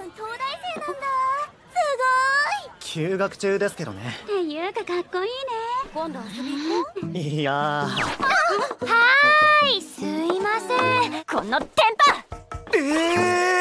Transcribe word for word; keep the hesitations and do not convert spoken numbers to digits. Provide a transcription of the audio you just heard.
君東大生なんだ。す休学中ですけどね。 ごい。っていうかかっこいいね。今度遊び行こう。 いやー。 はーい、すいません。このテンパ。 ええー